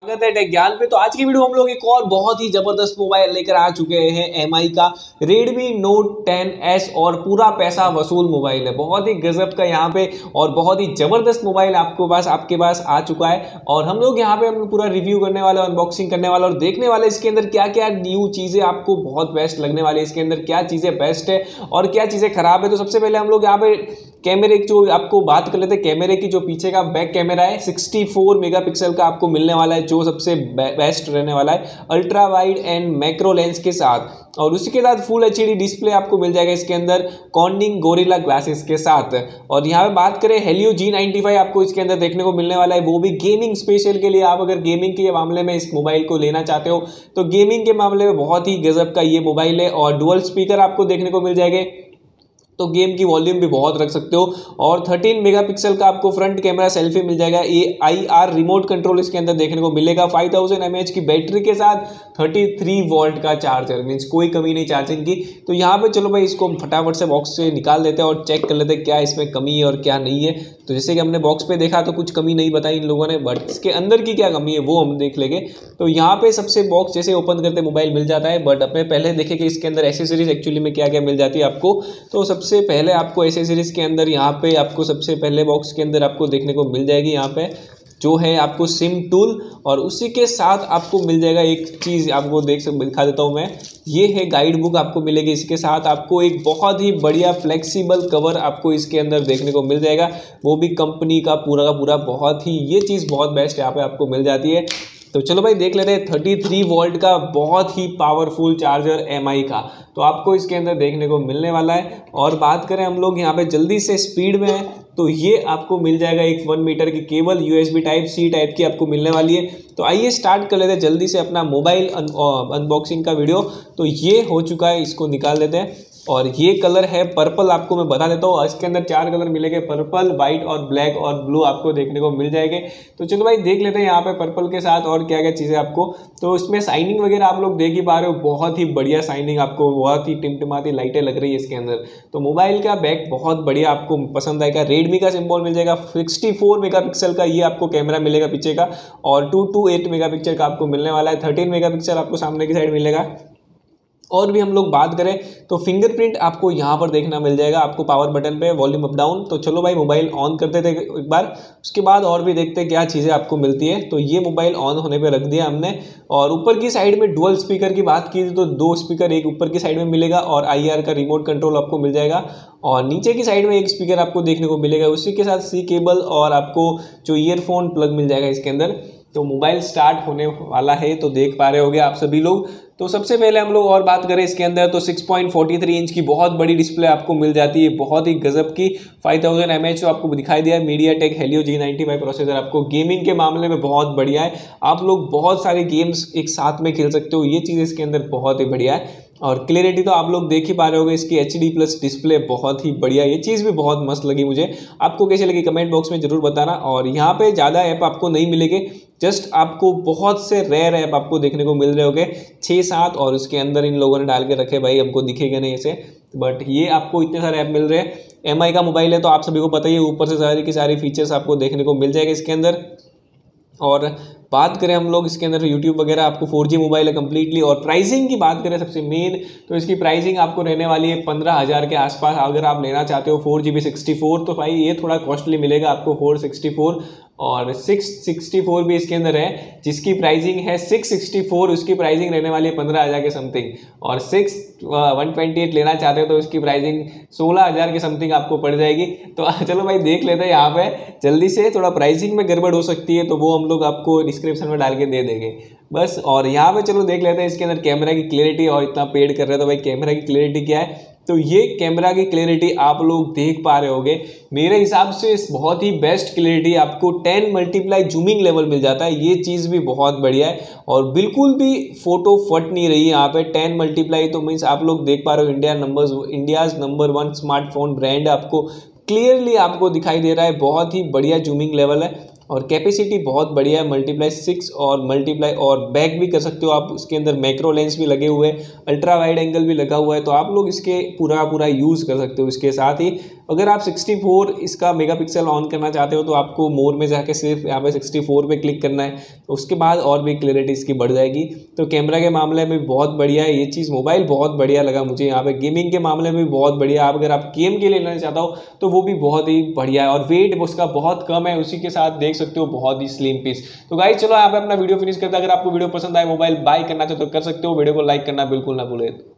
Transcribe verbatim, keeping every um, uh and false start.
स्वागत है टेक ज्ञान पे। तो आज की वीडियो हम लोग एक और बहुत ही जबरदस्त मोबाइल लेकर आ चुके हैं। एमआई का Redmi Note टेन एस और पूरा पैसा वसूल मोबाइल है। बहुत ही गजब का यहाँ पे और बहुत ही जबरदस्त मोबाइल आपके पास आपके पास आ चुका है और हम लोग यहाँ पे हम पूरा रिव्यू करने वाले, अनबॉक्सिंग करने वाले और देखने वाले इसके अंदर क्या क्या न्यू चीजें आपको बहुत बेस्ट लगने वाली है, इसके अंदर क्या चीजें बेस्ट है और क्या चीजें खराब है। तो सबसे पहले हम लोग यहाँ पे कैमरे की जो आपको बात कर लेते हैं, कैमरे की जो पीछे का बैक कैमरा है सिक्सटी फोर मेगापिक्सल का आपको मिलने वाला है, जो सबसे बेस्ट रहने वाला है ultra wide and macro lens के साथ। और उसी के साथ फुल एचडी डिस्प्ले आपको मिल जाएगा इसके अंदर कॉर्निंग गोरिल्ला ग्लासेस के साथ। और यहाँ पे बात करें हेलियो जी नाइंटी फाइव आपको इसके अंदर देखने को मिलने वाला है, वो भी गेमिंग स्पेशल के लिए। आप अगर गेमिंग के मामले में इस मोबाइल को लेना चाहते हो तो गेमिंग के मामले में बहुत ही गजब का ये मोबाइल है। और डुअल स्पीकर आपको देखने को मिल जाएंगे, तो गेम की वॉल्यूम भी बहुत रख सकते हो। और थर्टीन मेगापिक्सल का आपको फ्रंट कैमरा सेल्फी मिल जाएगा। ये आई आर रिमोट कंट्रोल इसके अंदर देखने को मिलेगा। Five thousand M A H की बैटरी के साथ थर्टी थ्री वोल्ट का चार्जर, मीन्स कोई कमी नहीं चार्जिंग की। तो यहाँ पे चलो भाई इसको फटाफट से बॉक्स से निकाल देते हैं और चेक कर लेते हैं क्या इसमें कमी है और क्या नहीं है। तो जैसे कि हमने बॉक्स पे देखा तो कुछ कमी नहीं बताई इन लोगों ने, बट इसके अंदर की क्या कमी है वो हम देख लेंगे। तो यहाँ पे सबसे बॉक्स जैसे ओपन करते मोबाइल मिल जाता है, बट अपने पहले देखें कि इसके अंदर एसेसरीज एक्चुअली में क्या क्या मिल जाती है आपको। तो सबसे पहले आपको एसेसरीज के अंदर यहाँ पे आपको सबसे पहले बॉक्स के अंदर आपको देखने को मिल जाएगी यहाँ पे जो है आपको सिम टूल, और उसी के साथ आपको मिल जाएगा एक चीज़ आपको देख सकते दिखा देता हूँ मैं, ये है गाइड बुक आपको मिलेगी। इसके साथ आपको एक बहुत ही बढ़िया फ्लेक्सिबल कवर आपको इसके अंदर देखने को मिल जाएगा, वो भी कंपनी का पूरा का पूरा। बहुत ही ये चीज़ बहुत बेस्ट यहाँ पे आपको मिल जाती है। तो चलो भाई देख लेते हैं थर्टी थ्री वोल्ट का बहुत ही पावरफुल चार्जर एमआई का, तो आपको इसके अंदर देखने को मिलने वाला है। और बात करें हम लोग यहाँ पे जल्दी से स्पीड में, तो ये आपको मिल जाएगा एक वन मीटर की cable USB type C type की आपको मिलने वाली है। तो आइए स्टार्ट कर लेते हैं जल्दी से अपना मोबाइल अनबॉक्सिंग का वीडियो। तो ये हो चुका है, इसको निकाल देते हैं। और ये कलर है पर्पल, आपको मैं बता देता हूँ इसके अंदर चार कलर मिलेंगे, पर्पल, वाइट और ब्लैक और ब्लू आपको देखने को मिल जाएंगे। तो चलो भाई देख लेते हैं यहाँ पे पर्पल के साथ और क्या क्या चीज़ें आपको। तो इसमें साइनिंग वगैरह आप लोग देख ही पा रहे हो, बहुत ही बढ़िया साइनिंग, आपको बहुत ही टिमटिमाती लाइटें लग रही है इसके अंदर। तो मोबाइल का बैक बहुत बढ़िया आपको पसंद आएगा। रेडमी का सिंबल मिल जाएगा, सिक्सटी फोर मेगापिक्सल का ये आपको कैमरा मिलेगा पीछे का, और टू टू एट मेगापिक्सल का आपको मिलने वाला है। थर्टीन मेगापिक्सल आपको सामने की साइड मिलेगा। और भी हम लोग बात करें तो फिंगरप्रिंट आपको यहाँ पर देखना मिल जाएगा आपको पावर बटन पे, वॉल्यूम अप डाउन। तो चलो भाई मोबाइल ऑन करते थे एक बार, उसके बाद और भी देखते हैं क्या चीज़ें आपको मिलती है। तो ये मोबाइल ऑन होने पे रख दिया हमने। और ऊपर की साइड में डुअल स्पीकर की बात की तो दो स्पीकर एक ऊपर की साइड में मिलेगा और आई आर का रिमोट कंट्रोल आपको मिल जाएगा। और नीचे की साइड में एक स्पीकर आपको देखने को मिलेगा, उसी के साथ सी केबल और आपको जो ईयरफोन प्लग मिल जाएगा इसके अंदर। तो मोबाइल स्टार्ट होने वाला है, तो देख पा रहे होगे आप सभी लोग। तो सबसे पहले हम लोग और बात करें इसके अंदर, तो six point four three inch की बहुत बड़ी डिस्प्ले आपको मिल जाती है, बहुत ही गजब की। Five thousand M A H आपको दिखाई दिया है। MediaTek Helio G ninety five processor आपको गेमिंग के मामले में बहुत बढ़िया है, आप लोग बहुत सारे गेम्स एक साथ में खेल सकते हो, ये चीज़ इसके अंदर बहुत ही बढ़िया है। और क्लियरिटी तो आप लोग देख ही पा रहे होगे, इसकी एच डी प्लस डिस्प्ले बहुत ही बढ़िया, ये चीज़ भी बहुत मस्त लगी मुझे। आपको कैसे लगी कमेंट बॉक्स में जरूर बताना। और यहाँ पे ज़्यादा ऐप आपको नहीं मिलेंगे, जस्ट आपको बहुत से रेयर ऐप आपको देखने को मिल रहे होंगे, छः सात, और उसके अंदर इन लोगों ने डाल के रखे भाई, हमको दिखेगा नहीं ऐसे, बट ये आपको इतने सारे ऐप मिल रहे हैं। एमआई का मोबाइल है तो आप सभी को पता ही है, ऊपर से सारी की सारी फीचर्स आपको देखने को मिल जाएगा इसके अंदर। और बात करें हम लोग इसके अंदर यूट्यूब वगैरह आपको फोर जी मोबाइल है कम्प्लीटली। और प्राइसिंग की बात करें सबसे मेन, तो इसकी प्राइसिंग आपको रहने वाली है पंद्रह हज़ार के आसपास। अगर आप लेना चाहते हो four G B sixty four, तो भाई ये थोड़ा कॉस्टली मिलेगा आपको फोर सिक्सटी फोर। और सिक्स सिक्सटी फोर भी इसके अंदर है, जिसकी प्राइसिंग है सिक्स सिक्सटी फोर, उसकी प्राइसिंग रहने वाली है पंद्रह हज़ार के समथिंग। और सिक्स वन ट्वेंटी एट लेना चाहते हो तो उसकी प्राइसिंग सोलह हज़ार के समथिंग आपको पड़ जाएगी। तो चलो भाई देख लेते हैं यहाँ पे जल्दी से, थोड़ा प्राइसिंग में गड़बड़ हो सकती है तो वो हम लोग आपको डिस्क्रिप्शन में डाल के दे देंगे बस। और यहाँ पे चलो देख लेते हैं इसके अंदर कैमरा की क्लियरिटी, और इतना पेड कर रहे हैं तो भाई कैमरा की क्लियरिटी क्या है। तो ये कैमरा की क्लियरिटी आप लोग देख पा रहे होगे, मेरे हिसाब से बहुत ही बेस्ट क्लियरिटी आपको टेन मल्टीप्लाई जूमिंग लेवल मिल जाता है, ये चीज़ भी बहुत बढ़िया है। और बिल्कुल भी फोटो फट नहीं रही है यहाँ पे, टेन मल्टीप्लाई तो मीन्स आप लोग देख पा रहे हो India numbers India's number one smartphone brand आपको क्लियरली आपको दिखाई दे रहा है, बहुत ही बढ़िया जूमिंग लेवल है। और कैपेसिटी बहुत बढ़िया है, मल्टीप्लाई सिक्स और मल्टीप्लाई और बैक भी कर सकते हो आप। इसके अंदर मैक्रो लेंस भी लगे हुए हैं, अल्ट्रा वाइड एंगल भी लगा हुआ है, तो आप लोग इसके पूरा पूरा यूज़ कर सकते हो। इसके साथ ही अगर आप सिक्सटी फोर इसका मेगापिक्सल ऑन करना चाहते हो तो आपको मोर में जाके सिर्फ यहाँ पे सिक्सटी फोर पे क्लिक करना है, उसके बाद और भी क्लियरिटी इसकी बढ़ जाएगी। तो कैमरा के मामले में बहुत बढ़िया है ये चीज़, मोबाइल बहुत बढ़िया लगा मुझे यहाँ पे। गेमिंग के मामले में भी बहुत बढ़िया, आप अगर आप गेम के लिए लेना चाहता हो तो वो भी बहुत ही बढ़िया है, और वेट उसका बहुत कम है, उसी के साथ देख सकते हो बहुत ही स्लिम पीस। तो गाइस चलो यहाँ पे अपना वीडियो फिनिश करते हैं। अगर आपको वीडियो पसंद आए, मोबाइल बाय करना चाहते हो कर सकते हो, वीडियो को लाइक करना बिल्कुल ना भूलें।